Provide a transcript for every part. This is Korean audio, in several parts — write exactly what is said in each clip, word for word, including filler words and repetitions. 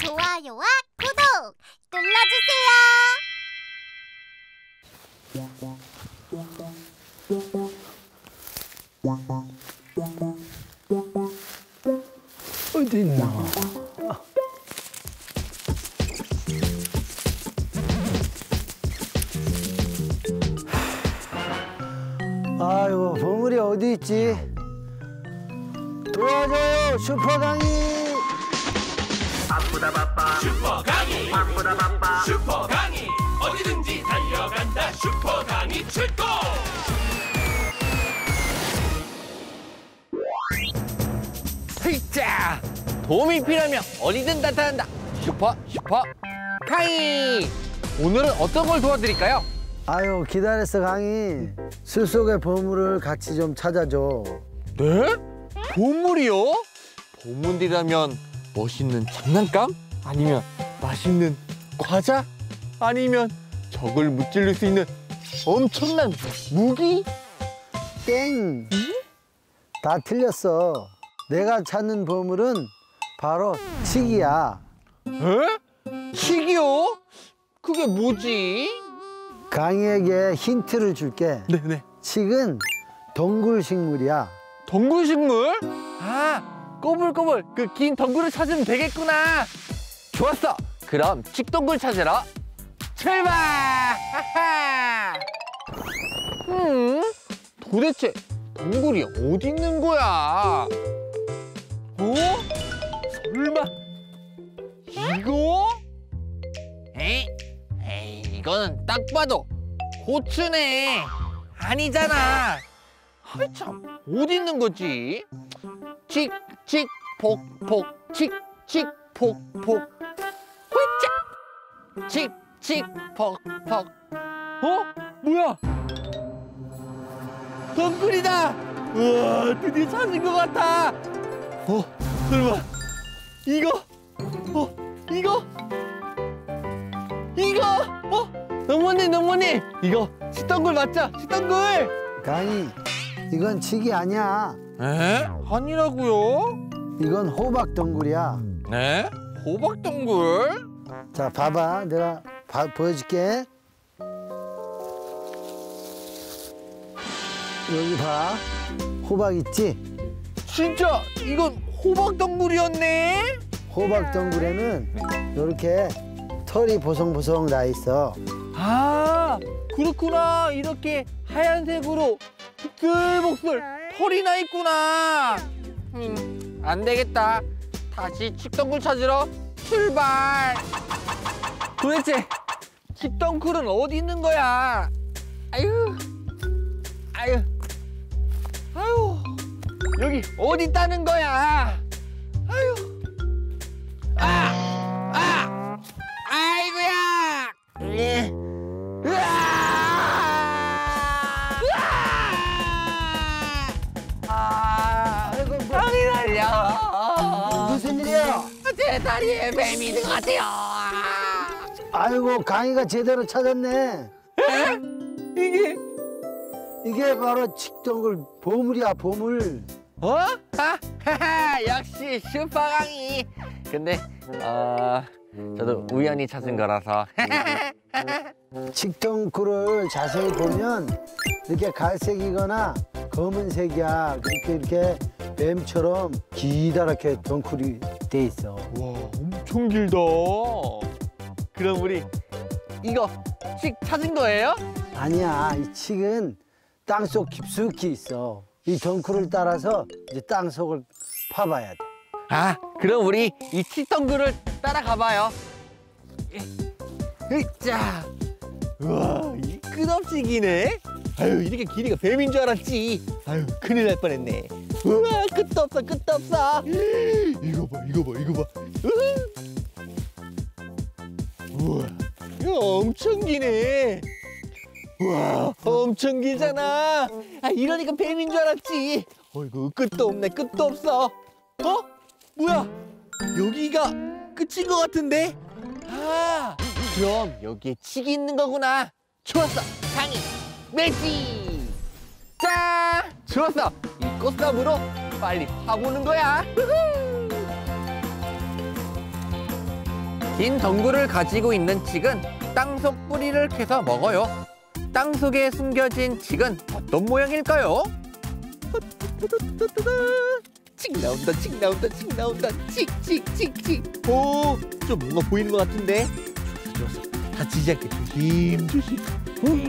좋아요와 구독 눌러주세요. 어디 있나? 아이고, 보물이 어디 있지? 도와줘요, 슈퍼강이! 바쁘다 바빠 슈퍼강이 바쁘다 바빠 슈퍼강이 어디든지 달려간다. 슈퍼강이 출동. 헤이짜! 도움이 필요하면 어디든 나타난다. 슈퍼 슈퍼 강이. 오늘은 어떤 걸 도와드릴까요? 아유, 기다렸어, 강이. 술 속의 보물을 같이 좀 찾아줘. 네? 보물이요? 보물이라면 멋있는 장난감? 아니면 맛있는 과자? 아니면 적을 무찌를 수 있는 엄청난 무기? 땡! 다 틀렸어. 내가 찾는 보물은 바로 칡이야. 에? 칡이요? 그게 뭐지? 강이에게 힌트를 줄게. 네네. 칡은 덩굴 식물이야. 덩굴 식물? 아, 꼬불꼬불 그 긴 덩굴을 찾으면 되겠구나. 좋았어. 그럼 칡덩굴 찾으러 출발! 하하! 음, 도대체 덩굴이 어디 있는 거야? 어? 설마 이거? 에이, 에이, 이거는 딱 봐도 고추네. 아니잖아. 아이 참, 어디 있는 거지? 칙, 칙, 폭, 폭, 칙, 칙, 폭, 폭. 홀짝! 칙, 칙, 폭, 폭. 어? 뭐야? 덩굴이다! 우와, 드디어 찾은 것 같아. 어, 설마 이거? 어, 이거? 이거? 어? 너무네, 너무네. 이거 식덩굴 맞죠? 식덩굴! 강이, 이건 칡이 아니야. 에? 아니라고요? 이건 호박 덩굴이야. 네? 호박 덩굴? 자, 봐봐. 내가 봐, 보여줄게. 여기 봐. 호박 있지? 진짜 이건 호박 덩굴이었네? 호박 덩굴에는 이렇게 털이 보송보송 나 있어. 아, 그렇구나. 이렇게 하얀색으로 복슬복슬 털이 나 있구나. 음, 안 되겠다. 다시 칡덩굴 찾으러 출발. 도대체 칡덩굴은 어디 있는 거야? 아유, 아유, 아유, 여기 어디 있다는 거야? 아유, 아, 아, 아이고야. 예. 으아! 으아! 아, 땀이 날려. 무슨 일이야? 제 다리에 뱀이 있는 것 같아요. 아이고, 강이가 제대로 찾았네. 에? 이게 이게 바로 칡덩굴 보물이야, 보물. 어? 아, 하하, 역시 슈퍼강이. 근데 어, 저도 우연히 찾은 거라서. 칡덩굴을 자세히 보면 이렇게 갈색이거나 검은색이야. 그렇게 이렇게 뱀처럼 기다랗게 덩굴이 돼 있어. 와, 엄청 길다. 그럼 우리 이거 칡 찾은 거예요? 아니야, 이 칡은 땅속 깊숙이 있어. 이 덩굴을 따라서 이제 땅속을 파봐야 돼. 아, 그럼 우리 이 칡덩굴을 따라가 봐요. 으짜. 우와, 이 끝없이 기네. 아유, 이렇게 길이가 뱀인 줄 알았지. 아유, 큰일 날 뻔했네. 우와, 끝도 없어, 끝도 없어. 이거 봐, 이거 봐, 이거 봐. 우와, 이거 엄청 기네. 우와, 엄청 길잖아. 아, 이러니까 뱀인 줄 알았지. 어이구, 끝도 없네, 끝도 없어. 어? 뭐야? 여기가 끝인 것 같은데? 아, 그럼 여기에 칡이 있는 거구나. 좋았어, 강이 매지. 짠! 좋았어. 이 꽃삽으로 빨리 파보는 거야. 우후! 긴 덩굴을 가지고 있는 칡은 땅속 뿌리를 캐서 먹어요. 땅속에 숨겨진 칡은 어떤 모양일까요? 칡 나온다, 칡 나온다, 칡 나온다, 칡, 칡, 칡, 칡. 오, 좀 뭔가 보이는 것 같은데? 좋았어, 좋았어. 다치지 않게 조심, 조심. 음.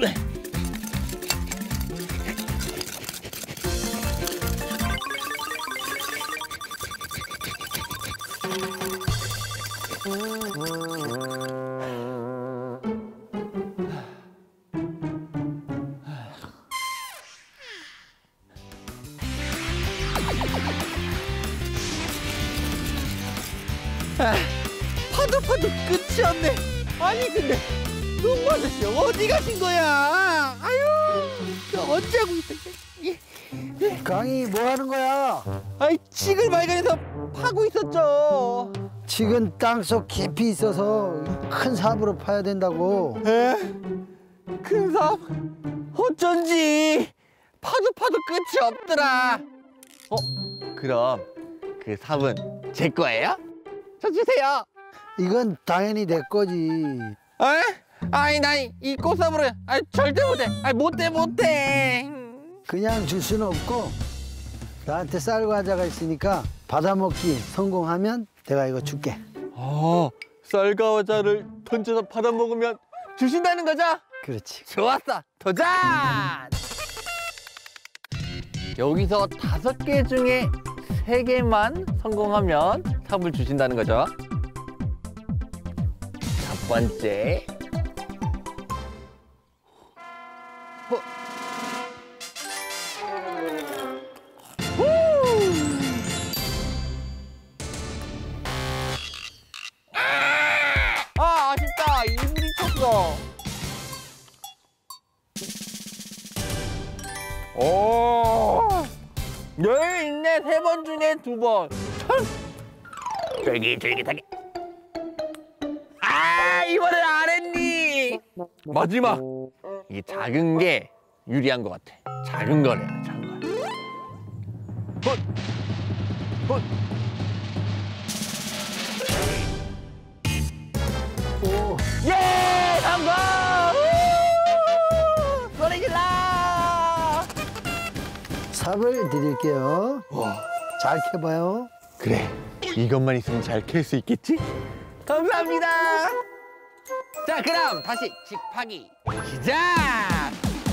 아, 파도 파도 끝이 없네. 아니 근데 농부 아저씨 어디 가신 거야? 아유, 저 언제 하고 있어? 강희 뭐 하는 거야? 아이, 칡을 발견해서 파고 있었죠. 칡은 땅속 깊이 있어서 큰 삽으로 파야 된다고. 에? 큰 삽? 어쩐지 파도 파도 끝이 없더라. 어? 그럼 그 삽은 제 거예요? 저 주세요. 이건 당연히 내 거지. 에? 아이, 나 이 꽃삽으로 아이, 절대 못해. 아이, 못해 못해. 그냥 줄 수는 없고 나한테 쌀 과자가 있으니까 받아먹기 성공하면 내가 이거 줄게. 아, 쌀과자를 던져서 받아 먹으면 주신다는 거죠? 그렇지. 좋았어. 도전! 여기서 다섯 개 중에 세 개만 성공하면 삽을 주신다는 거죠. 첫 번째. 어. 후! 아, 아쉽다. 이불이 쳤어. 오, 여기 있네. 세 번 중에 두 번. 참, 쫄깃쫄깃하게. 아, 이번엔 안 했니? 마지막. 이게 작은 게 유리한 것 같아. 작은 거래, 작은 거. 헛, 헛. 오, 예, 성공! 우! 소리 질러! 삽을 드릴게요. 와, 잘 캐봐요. 그래, 이것만 있으면 잘 캘 수 있겠지? 감사합니다. 자, 그럼 다시 칡 파기 시작.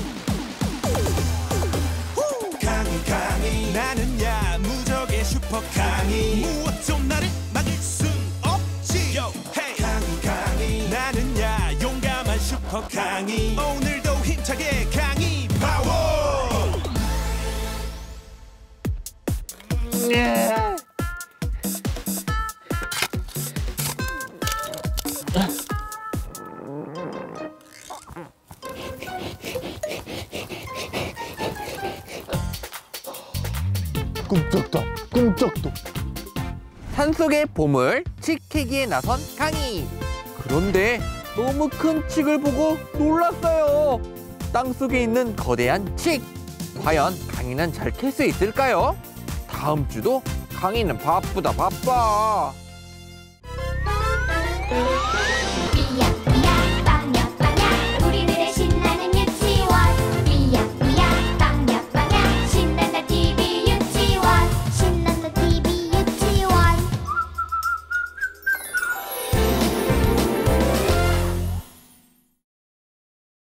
강이 강이 나는 야무적의 슈퍼 강이 무엇도 나를 막을 순 없지. Yo, hey. 강이 강이 나는 야 용감한 슈퍼 강이 오늘도 힘차게 강이 파워. 예. 꿈쩍도 꿈쩍도. 산속의 보물 칡 캐기에 나선 강희. 그런데 너무 큰 칡을 보고 놀랐어요. 땅속에 있는 거대한 칡. 과연 강희는 잘 캘 수 있을까요? 다음 주도 강희는 바쁘다 바빠.